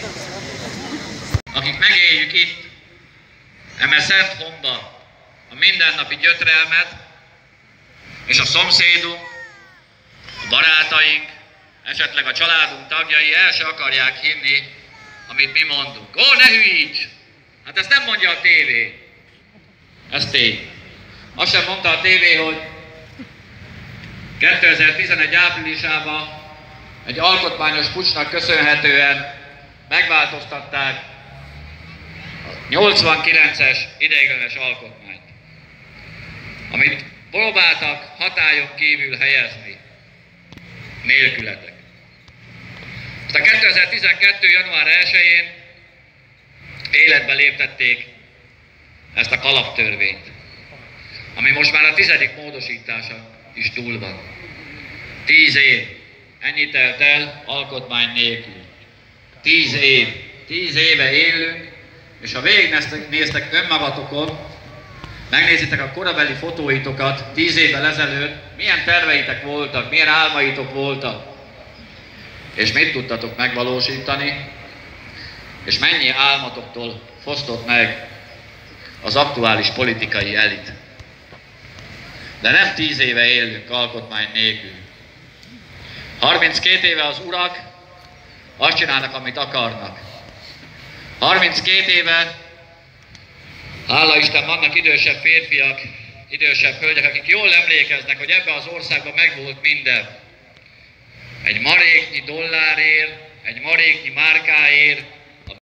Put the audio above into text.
akik megéljük itt, eme szent homba, a mindennapi gyötrelmet, és a szomszédunk, a barátaink, esetleg a családunk tagjai el se akarják hinni, amit mi mondunk. Ó, ne hülyíts! Hát ezt nem mondja a tévé. Ez tény. Azt sem mondta a tévé, hogy 2011 áprilisában egy alkotmányos puccsnak köszönhetően megváltoztatták a 89-es ideiglenes alkotmányt, amit próbáltak hatályon kívül helyezni nélkületek. Aztán 2012. január 1-én életbe léptették ezt a kalaptörvényt, ami most már a 10. módosítása is túl van. 10 év. Ennyit telt el alkotmány nélkül. 10 év. 10 éve élünk, és ha végignéztek önmagatokon, megnézitek a korabeli fotóitokat 10 évvel ezelőtt, milyen terveitek voltak, milyen álmaitok voltak, és mit tudtatok megvalósítani, és mennyi álmatoktól fosztott meg az aktuális politikai elit. De nem 10 éve élünk alkotmány nélkül. 32 éve az urak azt csinálnak, amit akarnak. 32 éve, hála Isten, vannak idősebb férfiak, idősebb hölgyek, akik jól emlékeznek, hogy ebben az országban megvolt minden. Egy maréknyi dollárért, egy maréknyi márkáért